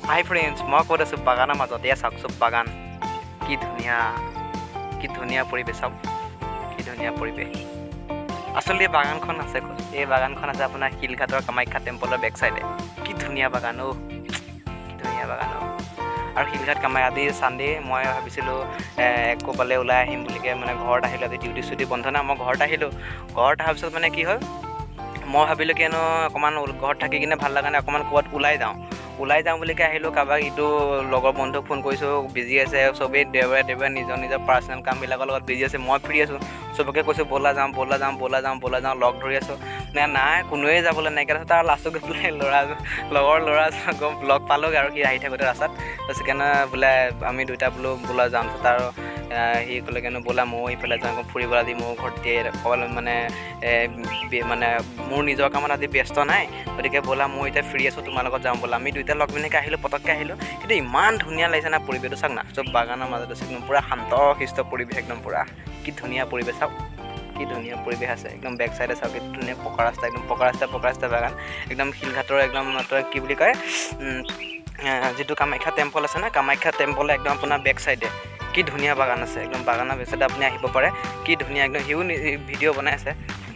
হাই friends, মই ক'ত আছোঁ? বাগানৰ মাজত। এয়া চাওকচোন বাগান, কি ধুনীয়া পৰিৱেশ। চাওক কি ধুনীয়া পৰিৱেশ। আচলতে এই বাগানখন আছে ক'ত? এই বাগানখন আছে আপোনাৰ শিলঘাটৰ কামাখ্যা টেম্পলৰ বেক চাইডে। কি ধুনীয়া বাগান অ', কি ধুনীয়া বাগান অ'। আৰু শিলঘাট আজি ছানডে মই ভাবিছিলোঁ ক'ৰবালৈ ওলাই আহিম বুলিকৈ, মানে ঘৰত আহিলোঁ। আজি ডিউটি চুটি বন্ধ না, মই ঘৰত আহিলোঁ। ঘৰত অহাৰ পিছত মানে কি হ'ল, মই ভাবিলোঁ কিয়নো অকণমান ঘৰত থাকি কিনে ভাল লগা নাই, অকণমান ক'ৰবাত ওলাই যাওঁ বুলিকৈ আহিলোঁ। কাৰোবাক ইটো লগৰ বন্ধুক ফোন কৰিছোঁ, বিজি আছে চবেই। দেওবাৰে নিজৰ পাৰ্চনেল কামবিলাকৰ লগত বিজি আছে। মই ফ্ৰী আছোঁ, চবকে কৈছোঁ ব'লা যাওঁ, লগ ধৰি আছোঁ। নাই কোনোৱে যাবলৈ নাইকিয়া। তাৰপিছত তাৰ লাষ্টত গৈ পেলাই লগৰ ল'ৰা লগ পালোঁগৈ আৰু সি আহি থাকোঁতে ৰাস্তাত। তাৰপিছত কেনে বোলে আমি দুইটা বোলা যাওঁ। তাৰপিছত আৰু সি ক'লে কেনো বোলা ময়ো ইফালে যাওঁ ফুৰিবলৈ। আজি মোৰ ঘৰত মানে মোৰ নিজৰ কামত আজি ব্যস্ত নাই, গতিকে বোলা মই এতিয়া ফ্ৰী আছোঁ, তোমাৰ লগত যাওঁ বোলা। আমি দুইটা লগ মিলিকৈ আহিলোঁ, পটককৈ আহিলোঁ। কিন্তু ইমান ধুনীয়া লাগিছে না পৰিৱেশটো। চাওক না, চব বাগানৰ মাজত আছে, একদম পূৰা শান্ত শিষ্ট পৰিৱেশ, একদম পূৰা কি ধুনীয়া পৰিৱেশ। চাওক কি ধুনীয়া পৰিৱেশ আছে। একদম বেক চাইডে চাওক, কি ধুনীয়া পকা ৰাস্তা, একদম পকা ৰাস্তা বাগান। একদম শিলঘাটৰ একদম কি বুলি কয়, যিটো কামাখ্যা টেম্পল আছে না, কামাখ্যা টেম্পল একদম আপোনাৰ বেক চাইডে কি ধুনীয়া বাগান আছে। একদম বাগানৰ বেক চাইডে আপুনি আহিব পাৰে। কি ধুনীয়া একদম। সিও ভিডিঅ' বনাই আছে,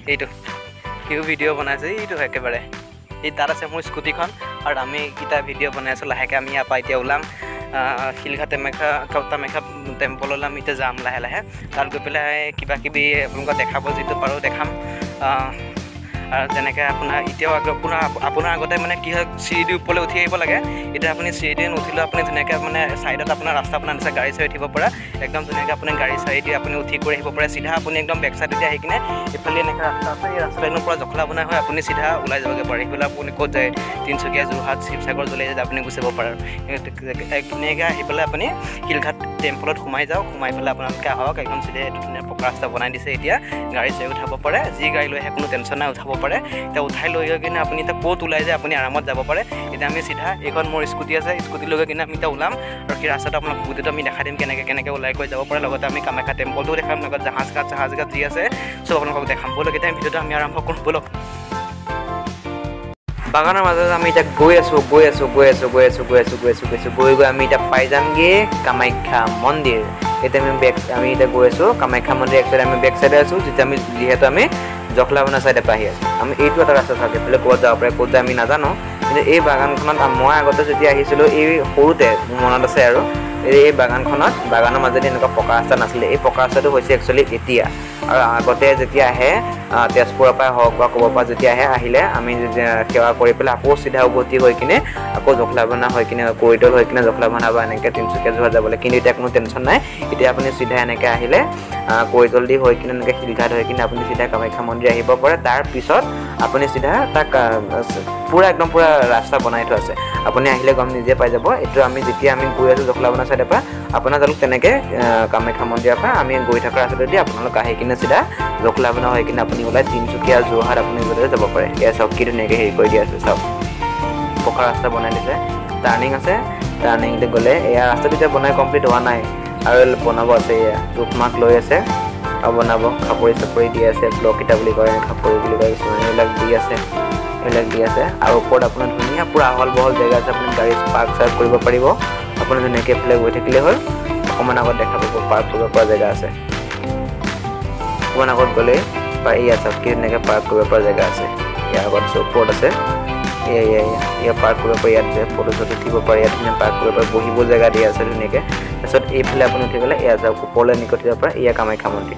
এইটো একেবাৰে। তাত আছে মোৰ স্কুটিখন, আৰু আমি কেইটা ভিডিঅ' বনাই আছোঁ। লাহেকৈ আমি ইয়াৰ পৰা এতিয়া ওলাম, শিলঘাট কামাখ্যা টেম্পললৈ আমি এতিয়া যাম লাহে। তাত গৈ পেলাই কিবাকিবি আপোনালোকক দেখাব, যিটো পাৰোঁ দেখাম। আৰু যেনেকৈ এতিয়াও আপোনাৰ আগতে মানে কি হয়, চিৰিদি ওপৰলৈ উঠি আহিব লাগে। এতিয়া আপুনি চিৰিদি নুঠিলেও আপুনি ধুনীয়াকৈ মানে ছাইডত আপোনাৰ ৰাস্তা দিছে, গাড়ী চাড়ী উঠিব পৰা। একদম ধুনীয়াকৈ আপুনি গাড়ী চাড়ী দি আপুনি উঠি কৰি আহিব পাৰে। চিধা আপুনি একদম বেক চাইডেদি আহি কিনে এইফালে এনেকৈ ৰাস্তা আছে, এই ৰাস্তাটো একদম পূৰা জখলা বনাই হয়, আপুনি চিধা ওলাই যাবগৈ পাৰে। সেইফালে আপুনি ক'ত যায়, তিনিচুকীয়া, যোৰহাট, শিৱসাগৰ জ্বলাই যায়, আপুনি গুচি যাব পাৰে। ধুনীয়াকৈ আহি পেলাই আপুনি শিলঘাট টেম্পলত সোমাই পেলাই আপোনালোকে আহক। একদম চিধা এইটো ধুনীয়া পকা ৰাস্তা বনাই দিছে। এতিয়া গাড়ী চাড়ী উঠাব পাৰে, যি গাড়ী লৈ আহে কোনো টেনশ্যন নাই, উঠাব পাৰে। এতিয়া উঠাই লৈ গৈ কিনে আপুনি এতিয়া ক'ত ওলাই যায় আপুনি আৰামত যাব পাৰে। এতিয়া আমি চিধা এইখন মোৰ স্কুটি আছে, স্কুটি লৈ গৈ কিনে আমি এতিয়া ওলাম। আৰু সেই ৰাস্তাটো আপোনাক গোটেইটো আমি দেখাই দিম, কেনেকৈ ওলাই গৈ যাব পাৰে। লগতে আমি কামাখ্যা টেম্পলটোও দেখাম, লগত জাহাজ ঘাট যি আছে চব আপোনালোকক দেখাম। ব'লক এতিয়া ভিডিঅ'টো আমি আৰম্ভ কৰোঁ, ব'লক। বাগানৰ মাজত আমি এতিয়া গৈ আছোঁ, গৈ আমি এতিয়া পাই যামগৈ কামাখ্যা মন্দিৰ। এতিয়া আমি এতিয়া গৈ আছোঁ কামাখ্যা মন্দিৰ। একচুৱেলি আমি বেক চাইডে আছোঁ, যিহেতু আমি জখলাবনা চাইডে পৰা আহি আছোঁ। আমি এইটো এটা ৰাস্তা থাকে, এইফালে ক'ত যাব পাৰে, ক'ত যায় আমি নাজানো। কিন্তু এই বাগানখনত মই আগতে যেতিয়া আহিছিলোঁ, এই সৰুতে মোৰ মনত আছে আৰু এই বাগানৰ মাজেদি এনেকুৱা পকা ৰাস্তা নাছিলে। এই পকা ৰাস্তাটো হৈছে একচুৱেলি এতিয়া। আৰু আগতে যেতিয়া আহে তেজপুৰৰ পৰাই হওক বা ক'ৰবাৰ পৰা যেতিয়া আহিলে আমি সেৱা কৰি পেলাই আকৌ চিধা উভতি হৈ কিনে আকৌ জখলাবনা হৈ কিনে কৰিডৰ হৈ কিনে জখলাবনা বা এনেকৈ তিনিচুকীয়া যোৰহাট যাবলৈ। কিন্তু এতিয়া কোনো টেনশ্যন নাই। এতিয়া আপুনি চিধা এনেকৈ আহিলে কৰিডৰ দি হৈ কিনে এনেকৈ শিলঘাট হৈ কিনে আপুনি চিধা কামাখ্যা মন্দিৰ আহিব পাৰে। তাৰপিছত আপুনি চিধা তাক একদম পূৰা ৰাস্তা বনাই থোৱা আছে, আপুনি আহিলে গম নিজে পাই যাব। এইটো যেতিয়া আমি গৈ আছোঁ জখলাবনা চাইডৰ পৰা, আপোনালোক তেনেকৈ কামাখ্যা মন্দিৰৰ পৰা আমি গৈ থকা ৰাস্তাটোদি আপোনালোক আহি কিনে চিধা জখলাবনা হৈ কিনে আপুনি ওলাই তিনিচুকীয়া যোৰহাট আপুনি য'তে যাব পাৰে। এয়া চাওক কি ধুনীয়াকৈ হেৰি কৰি দিয়া আছে, চাওক পকা ৰাস্তা বনাই দিছে। টাৰ্ণিং আছে, টাৰ্ণিংতে গ'লে এয়া ৰাস্তাটো এতিয়া বনাই কমপ্লিট হোৱা নাই আৰু বনাব আছে। এয়া জোখমাখ লৈ আছে আৰু বনাব। খাপৰি চাপৰি দি আছে, ব্লক ইটা বুলি কয়, খাপৰি বুলি কয় কিছুমান, এইবিলাক দি আছে আৰু ওপৰত আপোনাৰ ধুনীয়া পূৰা আহল বহল জেগা আছে। আপুনি গাড়ী পাৰ্ক চাৰ্ক কৰিব পাৰিব। আপুনি ধুনীয়াকৈ এইফালে গৈ থাকিলে হ'ল। অকণমান আগত দেখা পাব পাৰ্ক কৰিব পৰা জেগা আছে। অকণমান আগত গ'লেই ইয়াত চাওক কি ধুনীয়াকৈ পাৰ্ক কৰিব পৰা জেগা আছে। ইয়াৰ আগত ওপৰত আছে, ইয়াত পাৰ্ক কৰিব পাৰি। ইয়াত ফটো চটো উঠিব পাৰে, ইয়াত ধুনীয়া পাৰ্ক কৰিব পাৰে, বহিব জেগা দিয়া আছে ধুনীয়াকৈ। তাৰপিছত এইফালে আপুনি উঠি গ'লে এয়া চাওক ওপৰলৈ নিকট যাব পাৰে। এয়া কামাখ্যা মন্দিৰ।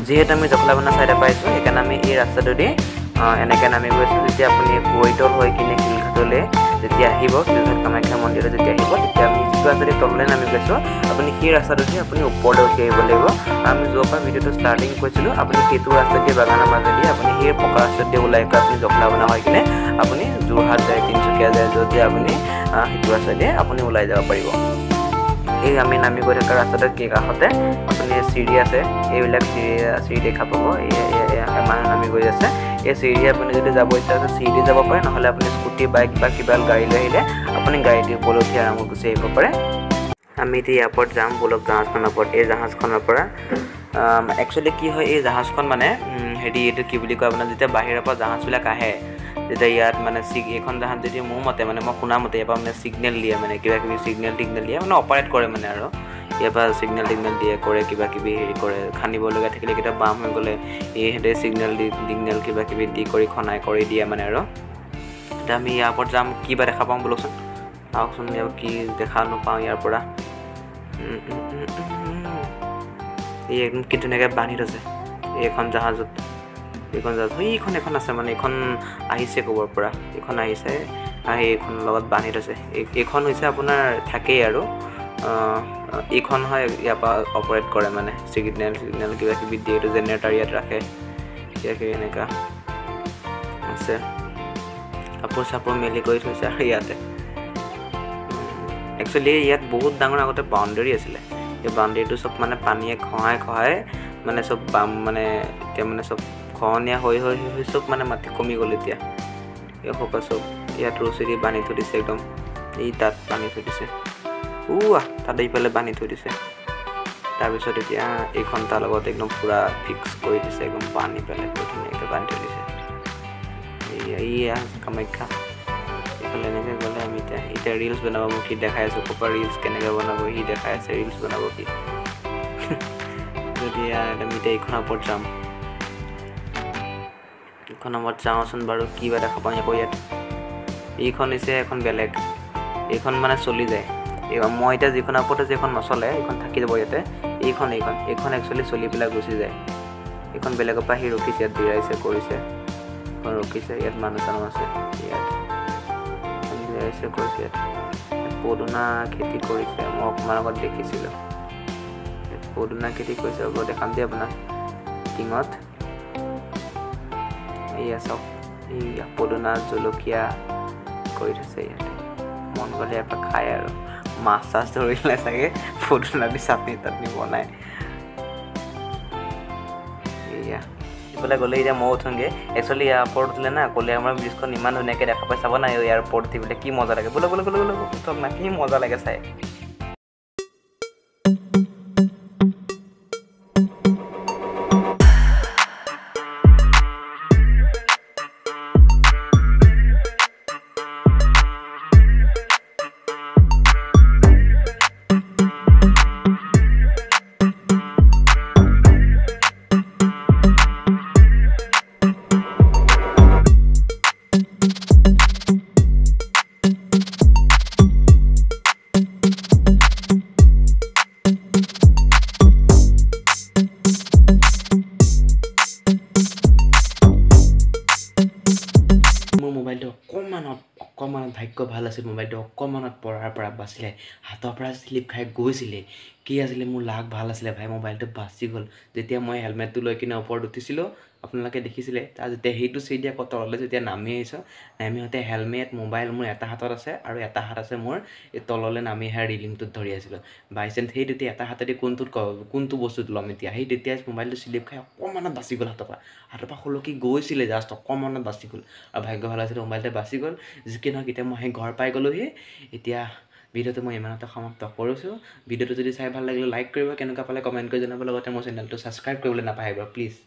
যিহেতু আমি জখলাবন্ধা চাইডে পাইছোঁ সেইকাৰণে আমি এই ৰাস্তাটোদি এনেকৈ নামি গৈছোঁ। যেতিয়া আপুনি কৈতল হৈ কিনে শিলঘাটলৈ যেতিয়া আহিব, শিলঘাট কামাখ্যা মন্দিৰলৈ যেতিয়া আহিব, তেতিয়া আমি যিটো ৰাস্তাদি তললৈ নামি গৈছোঁ আপুনি সেই ৰাস্তাটোদি আপুনি ওপৰলৈ উঠি আহিব লাগিব। আমি য'ৰ পৰা ভিডিঅ'টো ষ্টাৰ্টিং কৰিছিলোঁ আপুনি সেইটো ৰাস্তাদি বাগানৰ মাজেদি আপুনি সেই পকা ৰাস্তাদি ওলাই গৈ আপুনি জখলাবন্ধা হৈ কিনে আপুনি যোৰহাট যায়, তিনিচুকীয়া যায়, য'ত যায় আপুনি সেইটো ৰাস্তাদি আপুনি ওলাই যাব পাৰিব। এই আমি নামি গৈ থকা ৰাস্তাটোৰ কাষতে আপুনি চিৰি আছে, এইবিলাক চিৰি দেখা পাব। মানুহ নামি গৈ আছে, এই চিৰি আপুনি যদি যাব ইচ্ছা আছে চিৰি যাব পাৰে, নহ'লে আপুনি স্কুটি বাইক বা কিবা গাড়ী লৈ আহিলে আপুনি গাড়ীটো ওপৰলৈ উঠি আৰামত গুচি আহিব পাৰে। আমি এতিয়া এয়াৰপৰ্ট যাম বলক জাহাজখনৰ ওপৰত। এই জাহাজখনৰ পৰা একচুৱেলি কি হয়, এই জাহাজখন মানে হেৰি এইটো কি বুলি কয় আপোনাৰ যেতিয়া বাহিৰৰ পৰা জাহাজবিলাক আহে, যেতিয়া ইয়াত মানে এইখন জাহাজ যদি মোৰ মতে মানে মই শুনা মতে ইয়াৰ পৰা মানে ছিগনেল দিয়ে, মানে কিবা কিবি ছিগনেল দিয়ে মানে অপাৰেট কৰে মানে, আৰু ইয়াৰ পৰা ছিগনেল দিয়ে কৰে, কিবা কিবি হেৰি কৰে, খান্দিবলগীয়া থাকিলে কেতিয়া বাম হৈ গ'লে এইহেঁতে ছিগনেল কিবা কিবি দি কৰি খনাই কৰি দিয়ে মানে। আৰু এতিয়া আমি ইয়াৰ ওপৰত যাম, কি বা দেখা পাওঁ বোলকচোন, চাওকচোন ইয়াৰ কি দেখা নাপাওঁ ইয়াৰ পৰা। এই একদম কি ধুনীয়াকৈ বান্ধি থৈছে এইখন জাহাজত। এখন আছে মানে, এইখন আহিছে ক'বৰ পৰা, এইখন আহিছে আহি এইখনৰ লগত বান্ধি থৈছে। এইখন হৈছে আপোনাৰ থাকেই আৰু এইখন হয় ইয়াৰ পৰা অপাৰেট কৰে মানে, ছিগনেল কিবা কিবি দিয়ে, এইটো জেনেৰেটাৰ ইয়াত ৰাখে, কিবা কিবি এনেকুৱা আছে। কাপোৰ চাপোৰ মেলি কৰি থৈছে আৰু ইয়াতে একচুৱেলি ইয়াত বহুত ডাঙৰ আগতে বাউণ্ডেৰী আছিলে। এই বাউণ্ডেৰীটো চব মানে পানীয়ে খহাই মানে চব মানে এতিয়া মানে চব খহনীয়া হৈ চব মানে মাটি কমি গ'ল। এতিয়া এই সকলো চব ইয়াত ৰছী দি বান্ধি থৈ দিছে, একদম এই তাত বান্ধি থৈ দিছে, তাত এইফালে বান্ধি থৈ দিছে। তাৰপিছত এতিয়া এইখন তাৰ লগত একদম পূৰা ফিক্স কৰি দিছে, একদম বান্ধি পেলাই ধুনীয়াকৈ বান্ধি থৈ দিছে। এইয়া কামাখ্যা। এইফালে এনেকৈ গ'লে আমি এতিয়া ৰিলছ বনাব, মোক সি দেখাই আছোঁ ক'ৰপৰা ৰিলছ কেনেকৈ বনাব, সি দেখাই আছে ৰিলছ বনাব কি। যদি আমি এতিয়া এইখনৰ ওপৰত যাম, এইখনৰ ওপৰত যাওঁচোন বাৰু, কি বা দেখা পাওঁ আকৌ ইয়াত। এইখন হৈছে এখন বেলেগ, এইখন মানে চলি যায়। মই এতিয়া যিখনৰ ওপৰত আছে এইখন নচলে, এইখন থাকি যাব ইয়াতে। এইখন একচুৱেলি চলি পেলাই গুচি যায়। এইখন বেলেগৰ পৰা সি ৰখিছে, ইয়াত জিৰাইছে কৰিছে, এইখন ৰখিছে, ইয়াত মানুহ চানুহ আছে, ইয়াত জিৰাইছে কৰিছে, ইয়াত পদুনা খেতি কৰিছে, মই অকণমান আগত দেখিছিলোঁ। পদুনা খেতি কৰিছে, হ'ব দেখাম দেই আপোনাক টিঙত। এইয়া চাওক, এইয়া পদুনা জলকীয়া কৰি থৈছে ইয়াতে, মন গ'লে ইয়াৰ পৰা খায় আৰু মাছ চাছ ধৰিলে চাগে পদুনা দি চাটনি বনাই। এয়া এইফালে গ'লে এতিয়া মই উঠোঁগৈ। একচুৱেলি এয়াৰপৰ্ট উঠিলে না কলিয়ামাৰ ব্ৰিজখন ইমান ধুনীয়াকৈ দেখা পাই, চাব নাই এয়াৰপৰ্ট উঠি পেলাই কি মজা লাগে। বোলে উঠক না, কি মজা লাগে চাই। মোবাইলটো অকণমানত ভাগ্য ভাল আছিল, মোবাইলটো অকণমানত পৰাৰ পৰা বাচিলে, হাতৰ পৰা শ্লিপ খাই গৈছিলে। কি আছিলে, মোৰ লাক ভাল আছিলে ভাই, মোবাইলটো বাচি গ'ল। যেতিয়া মই হেলমেটটো লৈ কিনে ওপৰত উঠিছিলোঁ আপোনালোকে দেখিছিলে, তাৰ যেতিয়া সেইটো চিৰি আকৌ তললৈ যেতিয়া নামি আহিছোঁ, নামি আহোঁতে হেলমেট মোবাইল মোৰ এটা হাতত আছে আৰু এটা হাত আছে মোৰ এই তললৈ নামি অহা ৰিলিংটোত ধৰি আছিলোঁ। বাই চান্স সেই তেতিয়া এটা হাতেদি কোনটো বস্তুটো ল'ম এতিয়া, সেই তেতিয়া মোবাইলটো শ্লিপ খাই অকণমানত বাচি গ'ল, হাতৰ পৰা সলকি গৈছিলে, জাষ্ট অকণমানত বাচি গ'ল। আৰু ভাগ্য ভাল আছিলে মোবাইলটো বাচি গ'ল। যি কি নহওক এতিয়া মই সেই ঘৰ পাই গ'লোহি। এতিয়া ভিডিঅ'টো মই ইমানতে সমাপ্ত কৰিছোঁ। ভিডিঅ'টো যদি চাই ভাল লাগিলে লাইক কৰিব, কেনেকুৱা পালে কমেণ্ট কৰি জনাব, লগতে মোৰ চেনেলটো ছাবস্ক্ৰাইব কৰিবলৈ নাপাহৰিব প্লিজ।